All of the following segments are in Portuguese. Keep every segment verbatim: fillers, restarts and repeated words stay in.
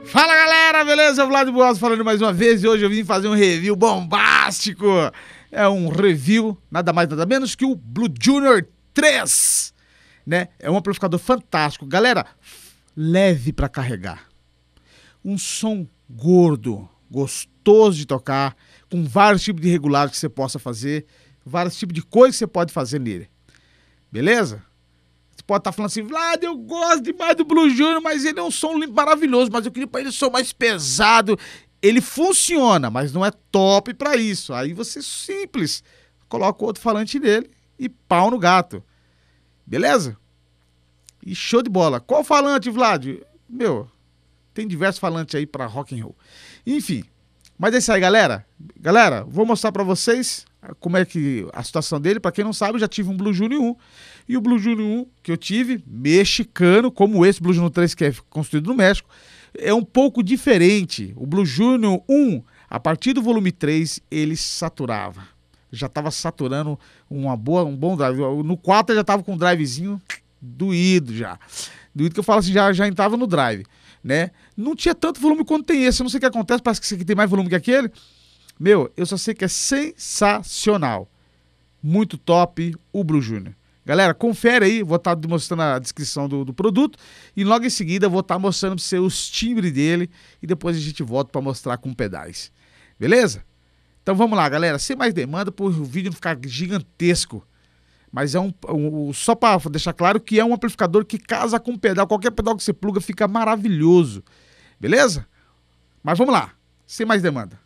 Fala galera, beleza? Vlad Buoso falando mais uma vez e hoje eu vim fazer um review bombástico. É um review, nada mais nada menos que o Blue Junior três, né? É um amplificador fantástico. Galera, leve para carregar. Um som gordo, gostoso de tocar, com vários tipos de regulares que você possa fazer, vários tipos de coisas que você pode fazer nele. Beleza? Você pode estar falando assim, Vlad, eu gosto demais do Blue Junior, mas ele é um som limpo, maravilhoso, mas eu queria para ele um som mais pesado. Ele funciona, mas não é top para isso. Aí você simples, coloca o outro falante nele e pau no gato. Beleza? E show de bola. Qual falante, Vlad? Meu, tem diversos falantes aí para rock and roll. Enfim, mas é isso aí, galera. Galera, vou mostrar para vocês como é que a situação dele. Para quem não sabe, eu já tive um Blue Junior um. E o Blue Junior um que eu tive, mexicano, como esse Blue Junior três que é construído no México, é um pouco diferente. O Blue Junior um, a partir do volume três, ele saturava. Já estava saturando uma boa, um bom drive. No quatro já estava com um drivezinho doído já. Doído que eu falo assim, já, já entrava no drive, né? Não tinha tanto volume quanto tem esse. Eu não sei o que acontece, parece que esse aqui tem mais volume que aquele. Meu, eu só sei que é sensacional. Muito top o Blue Junior. Galera, confere aí, vou estar mostrando a descrição do, do produto e logo em seguida eu vou estar mostrando para você os timbres dele e depois a gente volta para mostrar com pedais. Beleza? Então vamos lá, galera. Sem mais demanda, para o vídeo não ficar gigantesco. Mas é um, um só para deixar claro que é um amplificador que casa com pedal. Qualquer pedal que você pluga fica maravilhoso. Beleza? Mas vamos lá. Sem mais demanda.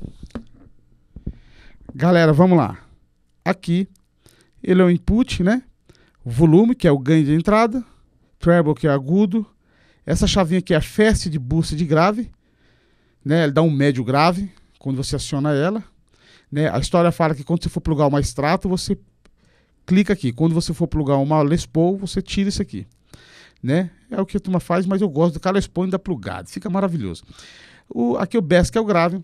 Galera, vamos lá. Aqui, ele é o input, né? O volume, que é o ganho de entrada. Treble, que é agudo. Essa chavinha aqui é a fast de boost de grave. Né? Ele dá um médio grave quando você aciona ela. Né? A história fala que quando você for plugar uma extrato, você clica aqui. Quando você for plugar uma Les Paul, você tira isso aqui. Né? É o que a turma faz, mas eu gosto do cara Les Paul ainda plugado. Fica maravilhoso. O, aqui o Bass, que é o grave.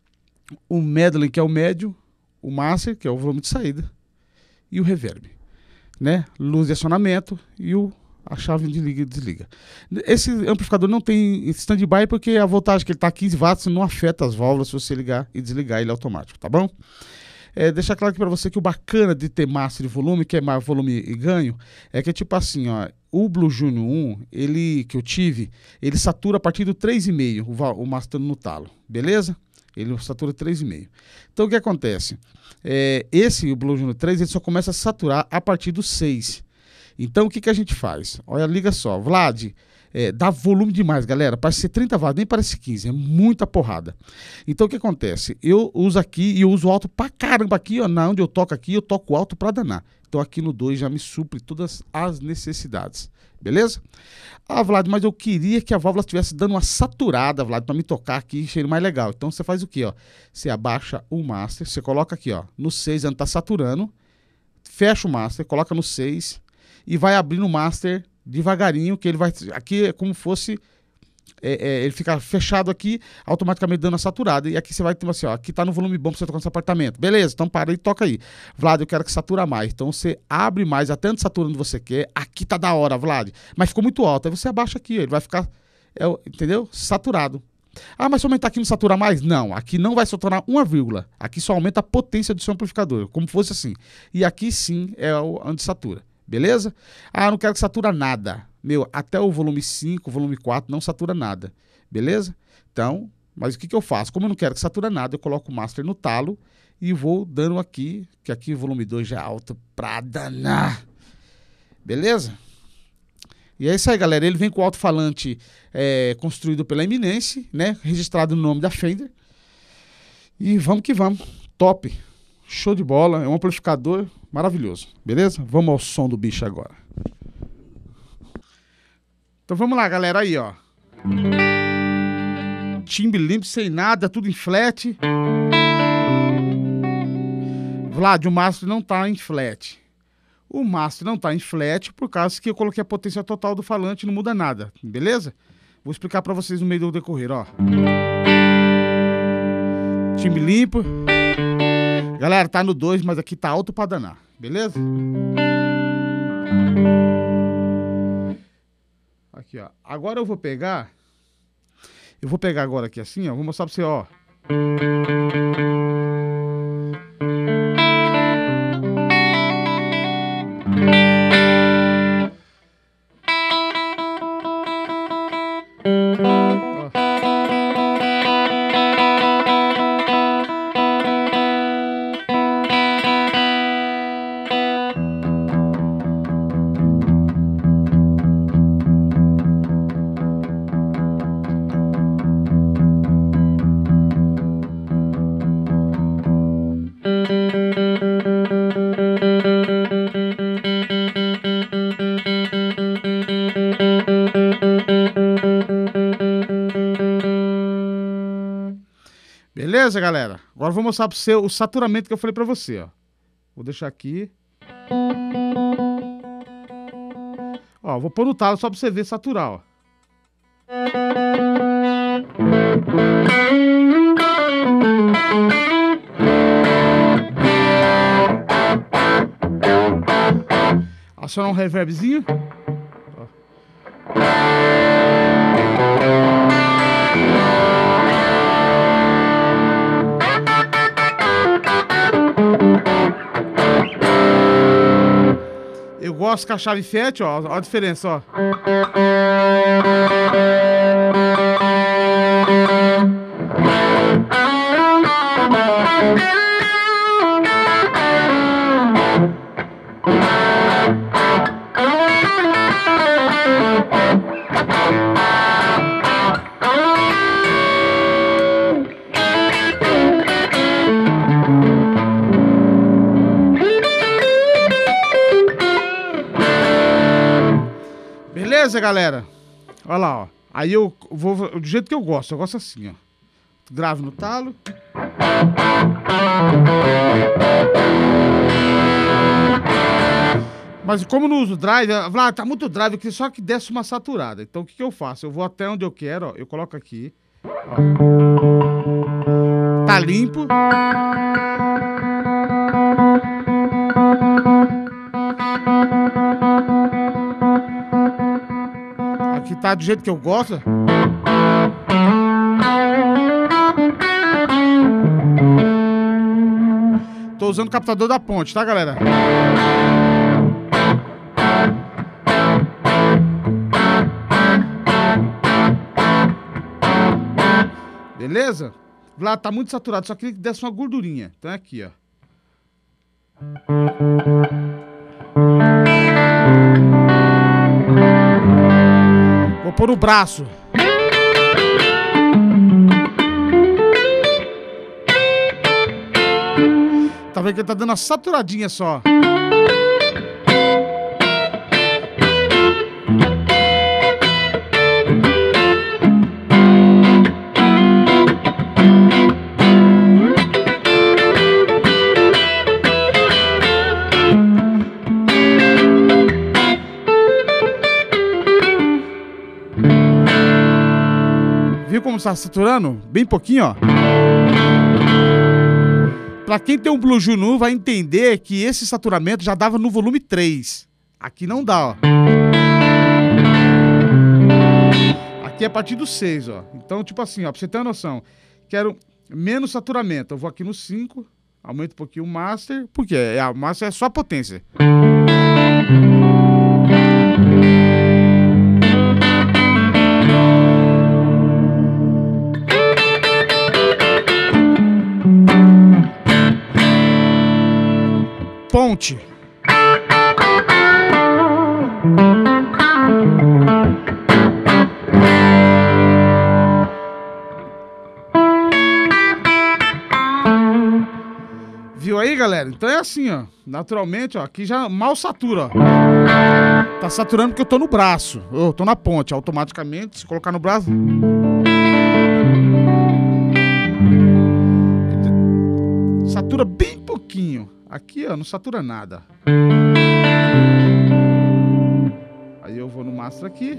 O Medley, que é o médio. O Master, que é o volume de saída. E o Reverb. Né? Luz de acionamento e o, a chave de liga e desliga. Esse amplificador não tem stand-by porque a voltagem que ele está a quinze watts não afeta as válvulas se você ligar e desligar ele automático, tá bom? É, deixar claro aqui para você que o bacana de ter master de volume, que é mais volume e ganho, é que tipo assim, ó, o Blue Junior um, ele, que eu tive, ele satura a partir do três vírgula cinco, o, o master no talo, beleza? Ele satura três vírgula cinco. Então o que acontece? É, esse, o Blue Junior três, ele só começa a saturar a partir do seis. Então o que, que a gente faz? Olha, liga só. Vlad, é, dá volume demais, galera. Parece ser trinta watts, nem parece quinze. É muita porrada. Então o que acontece? Eu uso aqui e eu uso alto pra caramba aqui, ó. Na onde eu toco aqui, eu toco alto pra danar. Então aqui no dois já me supre todas as necessidades. Beleza? Ah, Vlad, mas eu queria que a válvula estivesse dando uma saturada, Vlad, para me tocar aqui e cheiro mais legal. Então você faz o quê, ó? Você abaixa o master, você coloca aqui, ó, no seis, ele tá saturando, fecha o master, coloca no seis e vai abrindo o master devagarinho, que ele vai, aqui é como fosse, é, é, ele fica fechado aqui, automaticamente dando a saturada. E aqui você vai ter assim, ó, aqui tá no volume bom pra você tocar nesse apartamento. Beleza, então para e toca aí. Vlad, eu quero que satura mais. Então você abre mais, até onde satura onde você quer. Aqui tá da hora, Vlad. Mas ficou muito alto. Aí você abaixa aqui, ele vai ficar, é, entendeu? Saturado. Ah, mas se aumentar aqui não satura mais? Não, aqui não vai saturar uma vírgula. Aqui só aumenta a potência do seu amplificador, como fosse assim. E aqui sim é onde satura. Beleza? Ah, não quero que satura nada. Meu, até o volume cinco, volume quatro não satura nada. Beleza? Então, mas o que, que eu faço? Como eu não quero que satura nada, eu coloco o master no talo e vou dando aqui, que aqui o volume dois já é alto pra danar. Beleza? E é isso aí, galera. Ele vem com o alto-falante é, construído pela Eminence, né? Registrado no nome da Fender. E vamos que vamos. Top. Show de bola. É um amplificador maravilhoso. Beleza? Vamos ao som do bicho agora. Então vamos lá, galera. Aí, ó. Timbre limpo, sem nada, tudo em flat. Vlad, o master não tá em flat. O master não tá em flat por causa que eu coloquei a potência total do falante, não muda nada, beleza? Vou explicar pra vocês no meio do decorrer, ó. Timbre limpo. Galera, tá no dois, mas aqui tá alto pra danar, beleza? Aqui, ó. Agora eu vou pegar Eu vou pegar agora aqui assim, ó. Vou mostrar pra você, ó. Beleza, galera? Agora eu vou mostrar para você o saturamento que eu falei para você, ó. Vou deixar aqui. Ó, vou pôr no talo só para você ver saturar, ó. Acionar um reverbzinho. Eu gosto com a chave Fiat, ó, ó a diferença, ó. Beleza, galera? Olha lá, ó. Aí eu vou do jeito que eu gosto. Eu gosto assim, ó. Grave no talo. Mas como não uso drive, ah, tá muito drive aqui, só que desce uma saturada. Então o que que eu faço? Eu vou até onde eu quero, ó. Eu coloco aqui. Ó. Tá limpo. Aqui tá do jeito que eu gosto. Tô usando o captador da ponte, tá, galera? Beleza? Lá tá muito saturado, só queria que desse uma gordurinha. Então é aqui, ó. Vou pôr no braço. Tá vendo que ele tá dando uma saturadinha só. Viu como está saturando? Bem pouquinho, ó. Pra quem tem um Blue Juno vai entender que esse saturamento já dava no volume três. Aqui não dá, ó. Aqui é a partir do seis, ó. Então, tipo assim, ó, pra você ter uma noção. Quero menos saturamento. Eu vou aqui no cinco, aumento um pouquinho o Master. Por quê? É, o Master é só potência. Ponte. Viu aí, galera? Então é assim, ó. Naturalmente, ó. Aqui já mal satura, ó. Tá saturando porque eu tô no braço. Eu tô na ponte. Automaticamente, se colocar no braço... satura bem pouquinho. Aqui, ó, não satura nada. Aí eu vou no master aqui.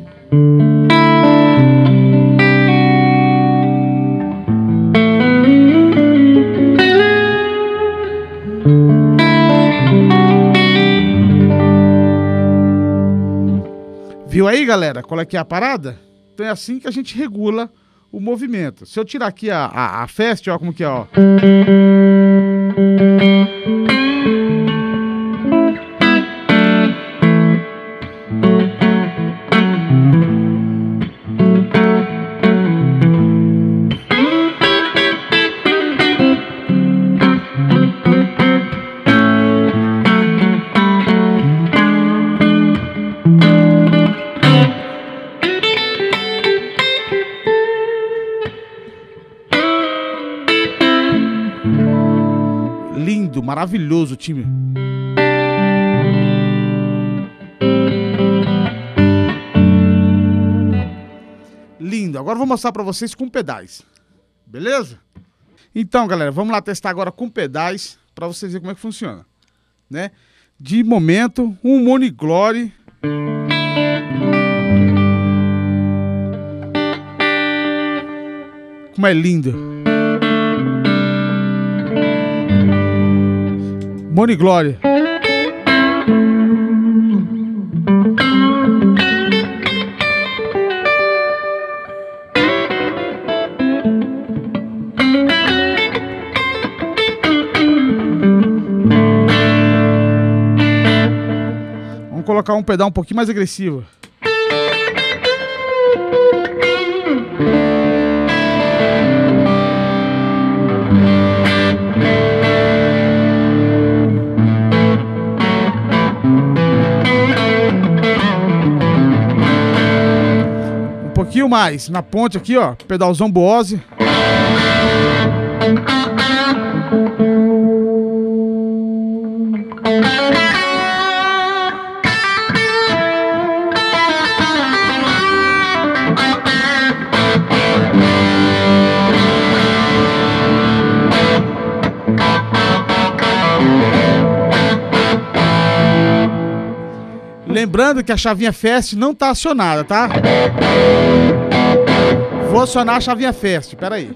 Viu aí, galera? Qual é que é a parada? Então é assim que a gente regula o movimento. Se eu tirar aqui a, a, a Fast, ó, como que é, ó. Lindo, maravilhoso o time. Lindo. Agora eu vou mostrar pra vocês com pedais. Beleza? Então, galera, vamos lá testar agora com pedais pra vocês verem como é que funciona, né? De momento, um Monoglore. Como é lindo. Monoglore. Vamos colocar um pedal um pouquinho mais agressivo. Um pouquinho mais na ponte aqui, ó, pedalzão Boose. Lembrando que a chavinha Fast não tá acionada, tá? Vou acionar a chavinha Fast, pera aí.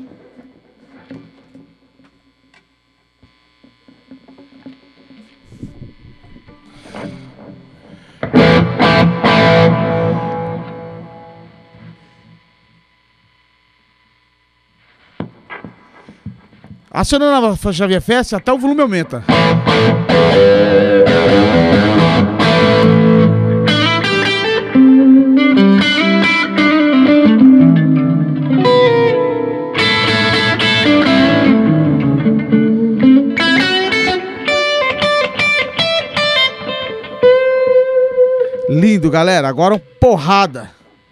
Acionando a chavinha Fast, até o volume aumenta. Lindo, galera. Agora porrada.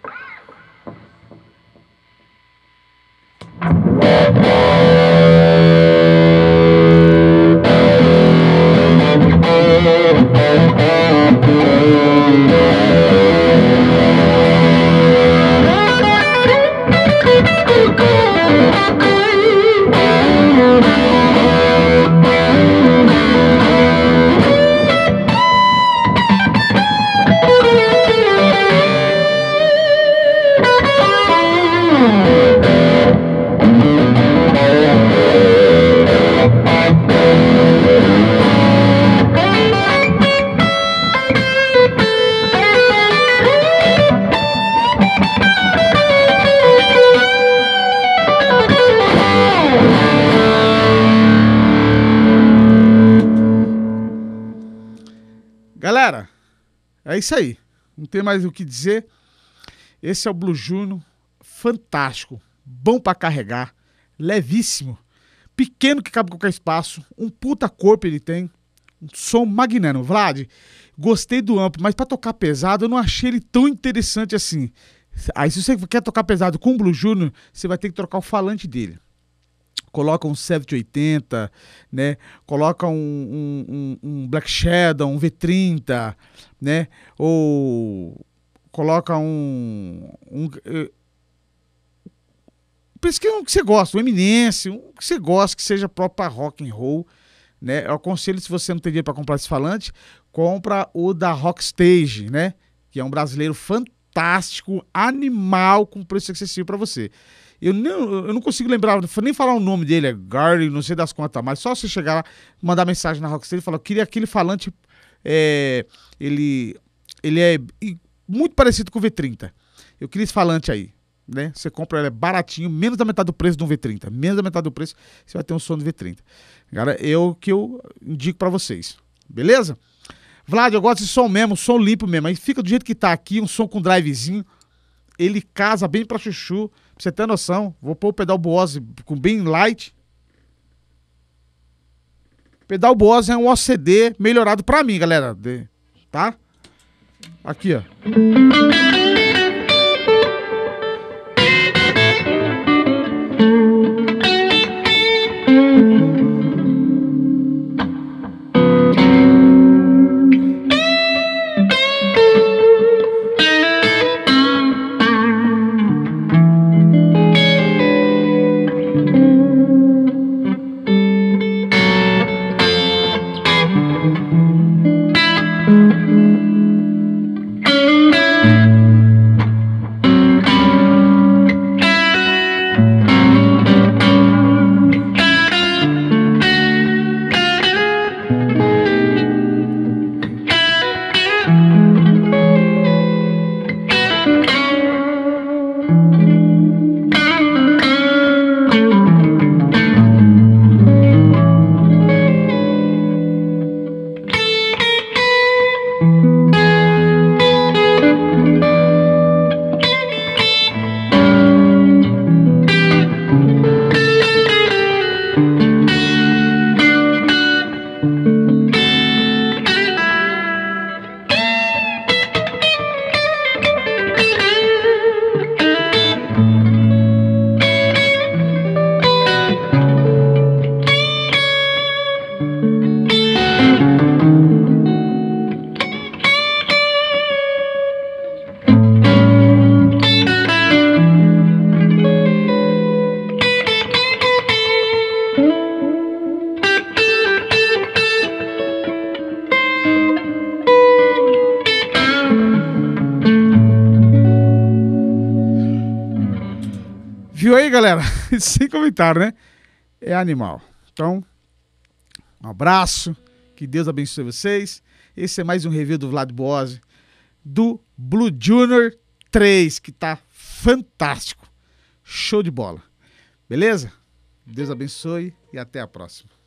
Galera, é isso aí. Não tem mais o que dizer. Esse é o Blue Juno. Fantástico. Bom pra carregar. Levíssimo. Pequeno que cabe em qualquer espaço. Um puta corpo ele tem. Um som magnânimo. Vlad, gostei do amplo, mas pra tocar pesado eu não achei ele tão interessante assim. Aí se você quer tocar pesado com o Blue Juno, você vai ter que trocar o falante dele. Coloca um sete oitenta, né? Coloca um, um, um, um Black Shadow, um V trinta, né? Ou coloca um... um pensa que um que você gosta, um Eminence, um que você gosta, que seja próprio para rock and roll, né? Eu aconselho, se você não tem dinheiro para comprar esse falante, compra o da Rockstage, né? Que é um brasileiro fantástico, animal, com preço acessível para você. Eu não, eu não consigo lembrar, nem falar o nome dele, é Gary, não sei das contas, mas só você chegar lá, mandar mensagem na Rockstage e falar, eu queria aquele falante, é, ele, ele é muito parecido com o V trinta. Eu queria esse falante aí. né? Você compra ele baratinho, menos da metade do preço de um V trinta. Menos da metade do preço, você vai ter um som do V trinta. Cara, é o que eu indico pra vocês. Beleza? Vlad, eu gosto de som mesmo, som limpo mesmo. Aí fica do jeito que tá aqui, um som com drivezinho. Ele casa bem pra chuchu. Pra você ter noção. Vou pôr o pedal Bose com bem light. O pedal Bose é um O C D melhorado pra mim, galera. Tá? Aqui, ó. Viu aí, galera? Sem comentário, né? É animal. Então, um abraço. Que Deus abençoe vocês. Esse é mais um review do Vlad Bose do Blue Junior três, que tá fantástico. Show de bola. Beleza? Deus abençoe e até a próxima.